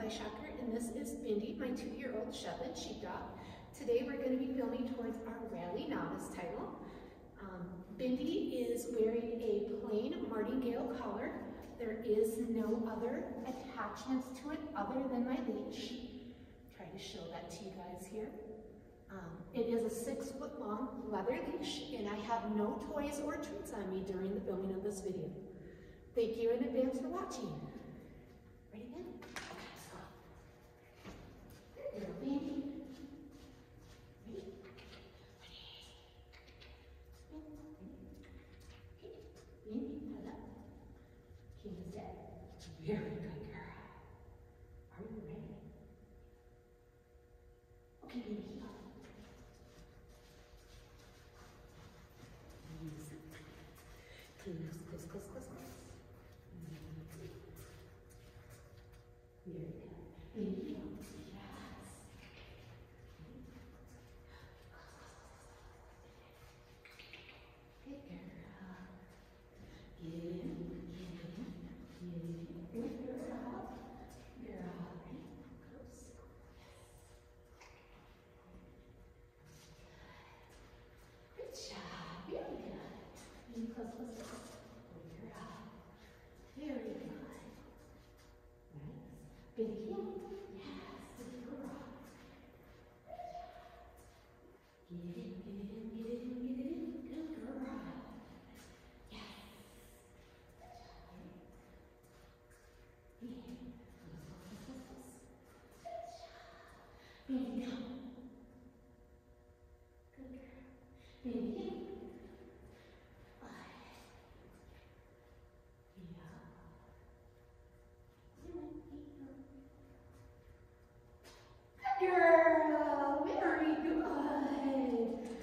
Fleischacker, and this is Bindi, my 2-year-old Shetland sheepdog. Today we're going to be filming towards our Rally Novice title. Bindi is wearing a plain martingale collar. There is no other attachments to it other than my leash. Try to show that to you guys here. It is a 6-foot-long leather leash, and I have no toys or treats on me during the filming of this video. Thank you in advance for watching. Ready then? Okay, so. There you go, baby. Ready? Ready? Okay, head up. King is dead. Very good girl. Are you ready? Okay, baby, heel. Close, close, close, close, close. Very good. Baby heel. Yes. Good girl. Get in, get in, get in. Good girl. Girl. Close. Good job. Very good. Baby, close, close, close. Good girl. Very good. Nice. Baby heel. Yes. Good girl. Get in, get it in, get it in, get it in. Good girl. Yes. Good job. Baby, come. Good girl. Baby, come. Good girl. Very good.